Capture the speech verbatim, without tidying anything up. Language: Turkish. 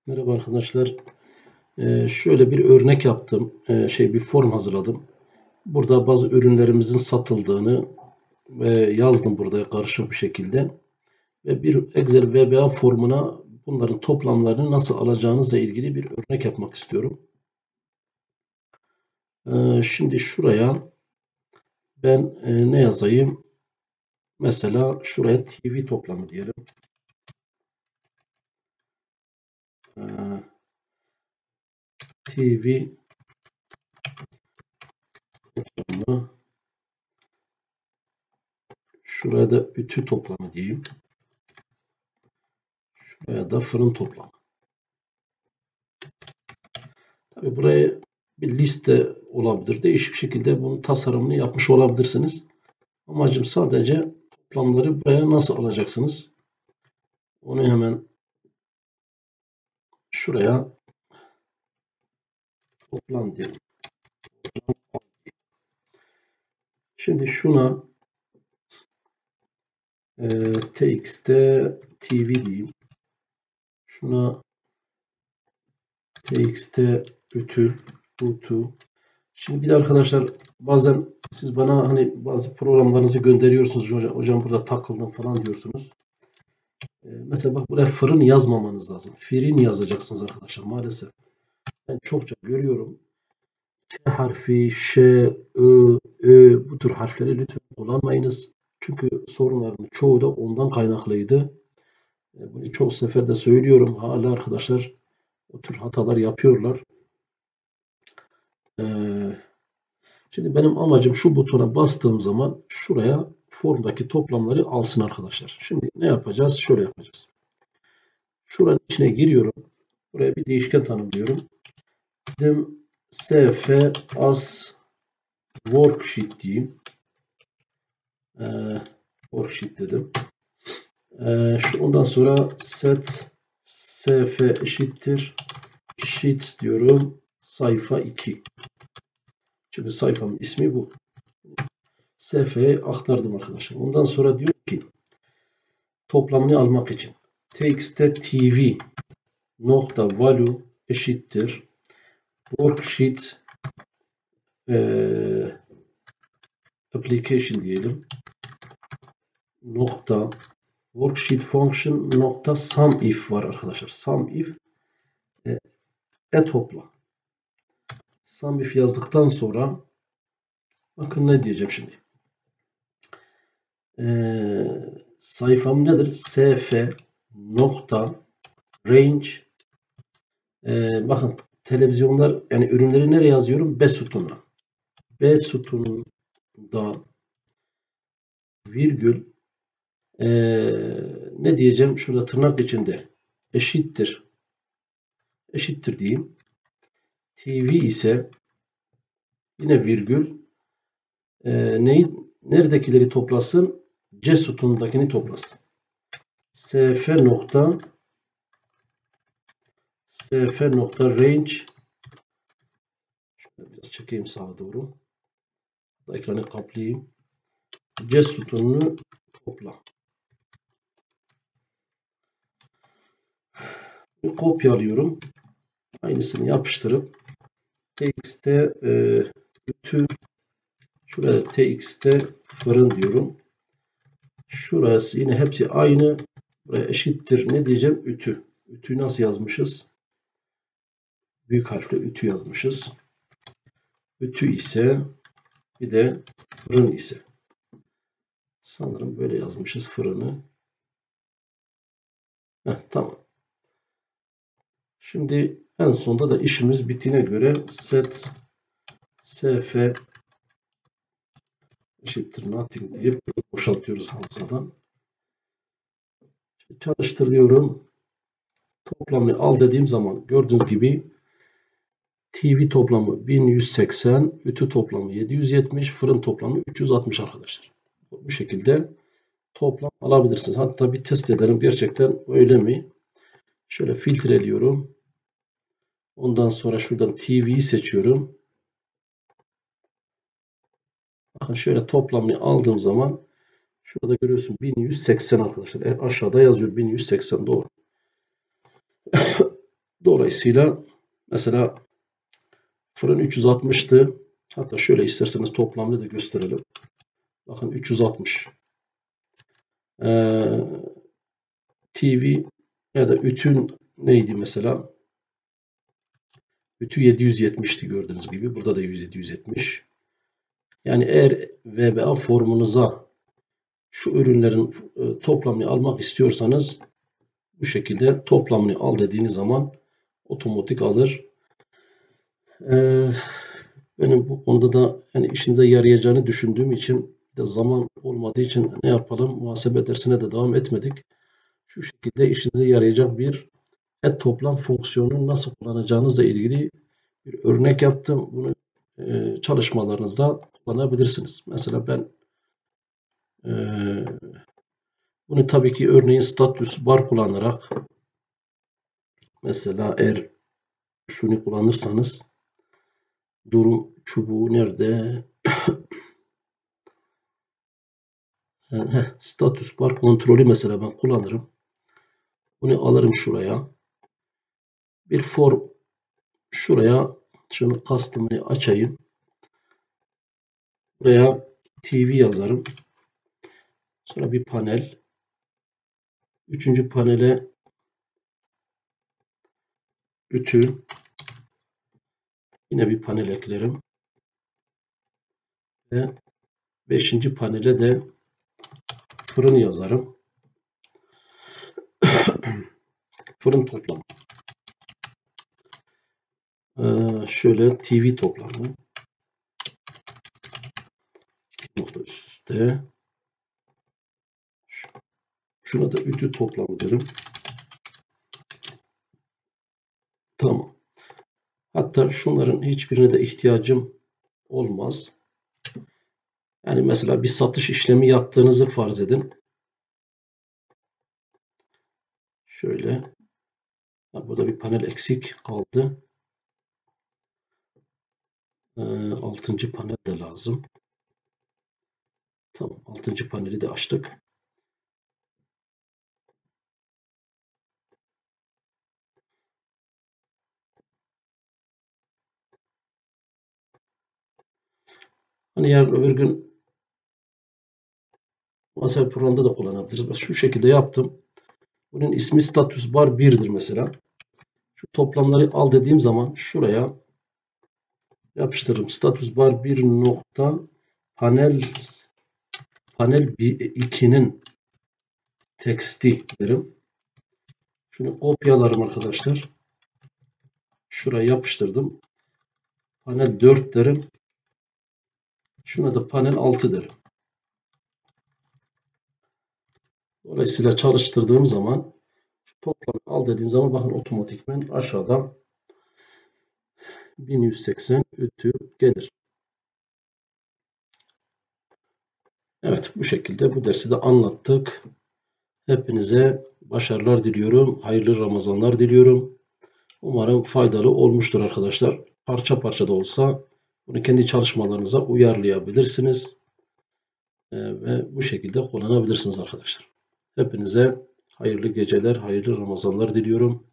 Merhaba arkadaşlar. Ee, şöyle bir örnek yaptım. Ee, şey bir form hazırladım. Burada bazı ürünlerimizin satıldığını e, yazdım burada karışık bir şekilde. Ve bir Excel V B A formuna bunların toplamlarını nasıl alacağınızla ilgili bir örnek yapmak istiyorum. Ee, şimdi şuraya ben e, ne yazayım? Mesela şuraya T V toplamı diyelim. Ee, T V toplamı. Şuraya da ütü toplamı diyeyim. Şuraya da fırın toplamı. Tabii buraya bir liste olabilir. Değişik şekilde bunun tasarımını yapmış olabilirsiniz. Amacım sadece toplamları buraya nasıl alacaksınız? Onu hemen şuraya toplam diyelim. Şimdi şuna e, txt'te tv diyeyim. Şuna txt'te ütü, utu. Şimdi bir de arkadaşlar bazen siz bana hani bazı programlarınızı gönderiyorsunuz. Hocam, hocam burada takıldım falan diyorsunuz. E, mesela bak buraya fırın yazmamanız lazım. Firin yazacaksınız arkadaşlar maalesef. Ben çokça görüyorum. T harfi, Ş, I, Ö bu tür harfleri lütfen kullanmayınız. Çünkü sorunların çoğu da ondan kaynaklıydı. Bunu çok seferde söylüyorum. Hala arkadaşlar o tür hatalar yapıyorlar. Ee, şimdi benim amacım şu butona bastığım zaman şuraya formdaki toplamları alsın arkadaşlar. Şimdi ne yapacağız? Şöyle yapacağız. Şuranın içine giriyorum. Buraya bir değişken tanımlıyorum. Dedim sf as worksheet diyeyim. Ee, worksheet dedim. Ee, ondan sonra set sf eşittir sheets diyorum. Sayfa iki. Çünkü sayfamın ismi bu. Sf'ye aktardım arkadaşlar. Ondan sonra diyor ki toplamını almak için txt'te tv nokta value eşittir worksheet ee, application diyelim nokta worksheet function nokta sum if var arkadaşlar. Sum if e, e topla. Sum if yazdıktan sonra bakın ne diyeceğim şimdi. Ee, sayfam nedir? Sf nokta range ee, bakın televizyonlar yani ürünleri nereye yazıyorum? B sütununa. B sütununda virgül ee, ne diyeceğim? Şurada tırnak içinde eşittir. Eşittir diyeyim. T V ise yine virgül ee, neyi neredekileri toplasın? C sütunundakini toplasın. Sf nokta sf nokta range şöyle biraz çekeyim sağa doğru. Ekranı kaplayayım. C sütununu topla. Kopyalıyorum. Aynısını yapıştırıp txt'te e, ütü şuraya txt'te fırın diyorum. Şurası yine hepsi aynı. Buraya eşittir. Ne diyeceğim? Ütü. Ütüyü nasıl yazmışız? Büyük harfle ütü yazmışız. Ütü ise bir de fırın ise. Sanırım böyle yazmışız fırını. Heh, tamam. Şimdi en sonunda da işimiz bittiğine göre set sf eşittir nothing diye boşaltıyoruz hafızadan. Çalıştır diyorum. Toplamını al dediğim zaman gördüğünüz gibi T V toplamı bin yüz seksen, ütü toplamı yedi yüz yetmiş, fırın toplamı üç yüz altmış arkadaşlar. Bu şekilde toplam alabilirsiniz. Hatta bir test edelim gerçekten öyle mi? Şöyle filtreliyorum. Ondan sonra şuradan T V'yi seçiyorum. Bakın şöyle toplamını aldığım zaman şurada görüyorsun bin yüz seksen arkadaşlar. E, aşağıda yazıyor bin yüz seksen doğru. Dolayısıyla mesela fırın üç yüz altmıştı. Hatta şöyle isterseniz toplamını da gösterelim. Bakın üç yüz altmış. Ee, T V ya da ütün neydi mesela? Ütü yedi yüz yetmişti gördüğünüz gibi. Burada da yedi yüz yetmiş. Yani eğer V B A formunuza şu ürünlerin e, toplamını almak istiyorsanız bu şekilde toplamını al dediğiniz zaman otomatik alır. Ee, benim bu konuda da yani işinize yarayacağını düşündüğüm için de zaman olmadığı için ne yapalım? Muhasebe dersine de devam etmedik. Şu şekilde işinize yarayacak bir et toplam fonksiyonunu nasıl kullanacağınızla ilgili bir örnek yaptım. Bunu e, çalışmalarınızda kullanabilirsiniz. Mesela ben e, bunu tabii ki örneğin status bar kullanarak mesela eğer şunu kullanırsanız durum çubuğu nerede? Heh, status bar kontrolü mesela ben kullanırım. Bunu alırım şuraya. Bir form şuraya şunu custom'ı açayım. Buraya T V yazarım. Sonra bir panel. Üçüncü panele ütü. Yine bir panel eklerim. Ve beşinci panele de fırın yazarım. Fırın toplamı. Ee, şöyle T V toplamı. İki nokta üstte. Şuna da ütü toplamı derim. Tamam. Hatta şunların hiçbirine de ihtiyacım olmaz. Yani mesela bir satış işlemi yaptığınızı farz edin. Şöyle. Burada bir panel eksik kaldı. Ee, altıncı panel de lazım. Tamam. Altıncı paneli de açtık. Hani yarın öbür gün WhatsApp programda da kullanabiliriz. Şu şekilde yaptım. Bunun ismi status bar bir'dir mesela. Şu toplamları al dediğim zaman şuraya yapıştırırım. Status bar bir nokta panel panel iki'nin teksti derim. Şunu kopyalarım arkadaşlar. Şuraya yapıştırdım. Panel dört derim. Şuna da panel altı derim. Dolayısıyla çalıştırdığım zaman toplam al dediğim zaman bakın otomatikmen aşağıdan bin yüz seksen ütü gelir. Evet, bu şekilde bu dersi de anlattık. Hepinize başarılar diliyorum. Hayırlı Ramazanlar diliyorum. Umarım faydalı olmuştur arkadaşlar. Parça parça da olsa bunu kendi çalışmalarınıza uyarlayabilirsiniz. Ee, ve bu şekilde kullanabilirsiniz arkadaşlar. Hepinize hayırlı geceler, hayırlı Ramazanlar diliyorum.